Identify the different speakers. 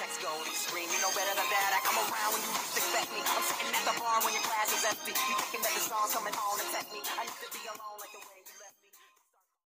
Speaker 1: text go, you scream. You know better than that. I come around when you least expect me. I'm sitting at the bar when your glass is empty. You thinking that the song's coming on and text me. I need to be alone like the